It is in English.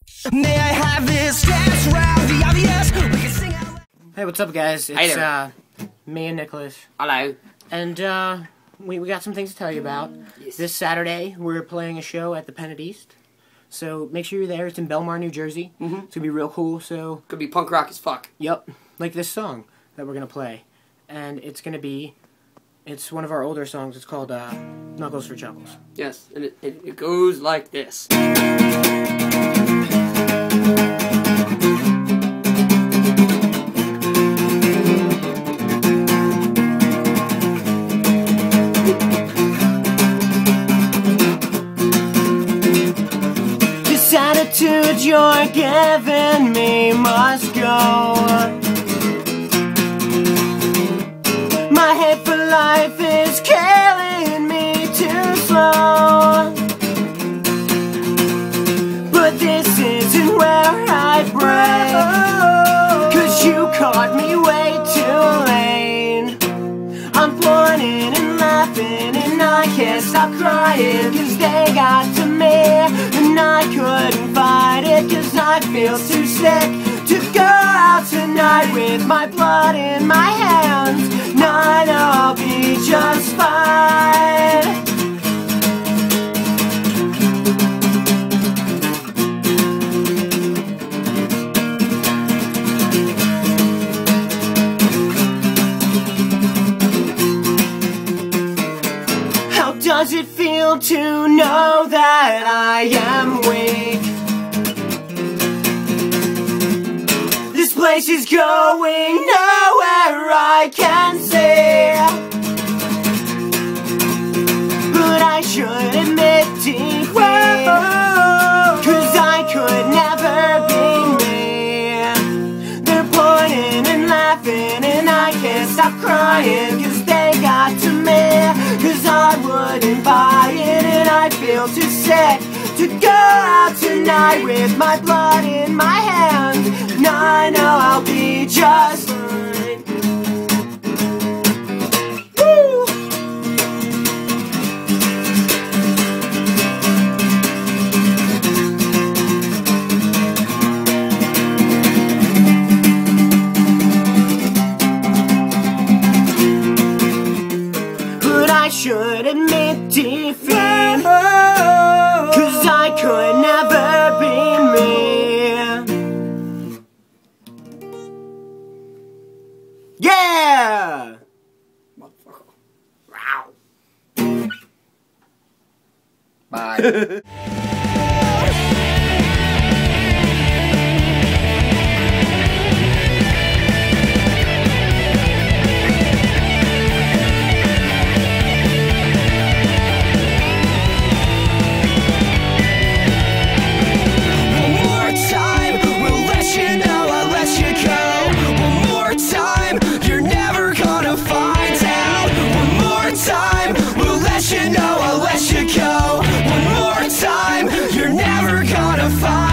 May I have this dance around the obvious? We can sing out. Hey, what's up, guys? It's me and Nicholas. Hello. And we got some things to tell you about. Yes. This Saturday, we're playing a show at the Pennant East. So make sure you're there. It's in Belmar, New Jersey. It's gonna be real cool. So Could be punk rock as fuck. Yep, like this song that we're gonna play, and it's one of our older songs. It's called Knuckles for Chuckles. Yes, and it goes like this. This attitude you're giving me must go. My hate for life is killing me too slow. But this isn't where I break, 'cause you caught me way too late. I'm pointing and laughing and I can't stop crying, 'cause they got to me and I couldn't fight it, 'cause I feel too sick to go out tonight with my blood in my hands. Now I know I'll be just fine. How does it feel to know that I am weak? This place is going nowhere I can see, but I should admit defeat, 'cause I could never be me. They're pointing and laughing and I can't stop crying, 'cause they got to me, 'cause I wouldn't buy it and I feel too sick to go out tonight with my blood in my hands. Now I know I'll be just fine. Woo! But I should admit defeat, 'cause I could never be me. Yeah! Motherfucker. Wow. Bye. You know I'll let you go. One more time, you're never gonna find